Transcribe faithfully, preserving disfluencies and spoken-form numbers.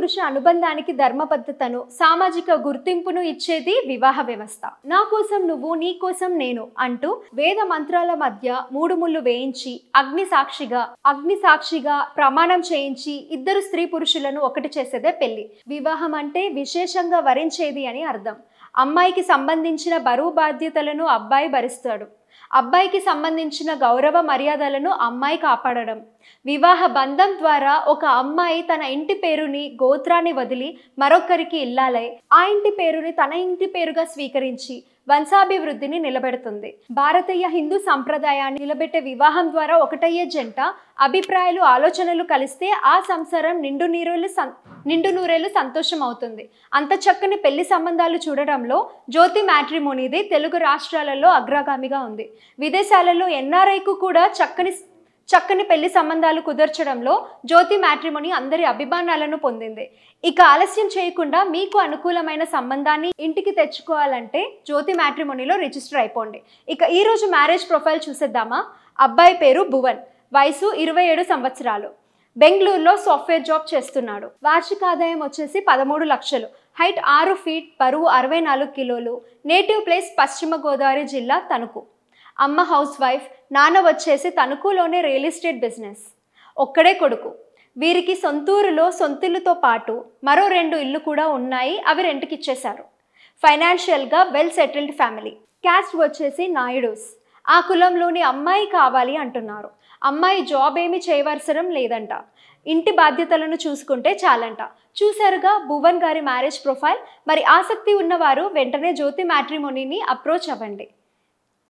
పురుష అనుబంధానికి ధర్మబద్ధతను, సామాజిక గుర్తింపును ఇచ్చేది వివాహ వ్యవస్థ. నా కోసం నువ్వు, నీ కోసం నేను అంటూ వేద మంత్రాల మధ్య మూడు ముళ్ళు వేయించి అగ్ని సాక్షిగా అగ్ని సాక్షిగా ప్రమాణం చేయించి ఇద్దరు స్త్రీ పురుషులను ఒకటి చేసేదే పెళ్లి. వివాహం అంటే విశేషంగా వరించేది అని అర్థం. అమ్మాయికి సంబంధించిన బరువు బాధ్యతలను అబ్బాయి భరిస్తాడు. అబ్బాయికి సంబంధించిన గౌరవ మర్యాదలను అమ్మాయి కాపాడడం. వివాహ బంధం ద్వారా ఒక అమ్మాయి తన ఇంటి పేరుని, గోత్రాన్ని వదిలి మరొకరికి ఇల్లాలై ఆ ఇంటి పేరుని తన ఇంటి పేరుగా స్వీకరించి వంశాభివృద్ధిని నిలబెడుతుంది. భారతీయ హిందూ సంప్రదాయాన్ని నిలబెట్టే వివాహం ద్వారా ఒకటయ్యే జంట అభిప్రాయాలు, ఆలోచనలు కలిస్తే ఆ సంసారం నిండు నీరులు సం నిండు నూరేళ్ళు సంతోషం అవుతుంది. అంత చక్కని పెళ్లి సంబంధాలు చూడడంలో జ్యోతి మ్యాట్రిమోనీది తెలుగు రాష్ట్రాలలో అగ్రగామిగా ఉంది. విదేశాలలో ఎన్ఆర్ఐకు కూడా చక్కని చక్కని పెళ్లి సంబంధాలు కుదర్చడంలో జ్యోతి మ్యాట్రిమోనీ అందరి అభిమానాలను పొందింది. ఇక ఆలస్యం చేయకుండా మీకు అనుకూలమైన సంబంధాన్ని ఇంటికి తెచ్చుకోవాలంటే జ్యోతి మ్యాట్రిమోనీలో రిజిస్టర్ అయిపోండి. ఇక ఈరోజు మ్యారేజ్ ప్రొఫైల్ చూసేద్దామా. అబ్బాయి పేరు భువన్, వయసు ఇరవై ఏడు సంవత్సరాలు, బెంగళూరులో సాఫ్ట్వేర్ జాబ్ చేస్తున్నాడు. వార్షిక ఆదాయం వచ్చేసి పదమూడు లక్షలు, హైట్ ఆరు ఫీట్, బరువు అరవై నాలుగు కిలోలు, నేటివ్ ప్లేస్ పశ్చిమ గోదావరి జిల్లా తణుకు. అమ్మ హౌస్ వైఫ్, నాన్న వచ్చేసి తణుకులోనే రియల్ ఎస్టేట్ బిజినెస్. ఒక్కడే కొడుకు. వీరికి సొంతూరులో సొంతిల్లుతో పాటు మరో రెండు ఇల్లు కూడా ఉన్నాయి, అవి రెంట్కి ఇచ్చేశారు. ఫైనాన్షియల్గా వెల్ సెటిల్డ్ ఫ్యామిలీ. క్యాస్ట్ వచ్చేసి నాయుడూస్. ఆ కులంలోని అమ్మాయి కావాలి అంటున్నారు. అమ్మాయి జాబ్ ఏమి చేయవలసరం లేదంట, ఇంటి బాధ్యతలను చూసుకుంటే చాలంట. చూశారుగా భువన్ గారి మ్యారేజ్ ప్రొఫైల్. మరి ఆసక్తి ఉన్నవారు వెంటనే జ్యోతి మ్యాట్రిమోనీని అప్రోచ్ అవ్వండి.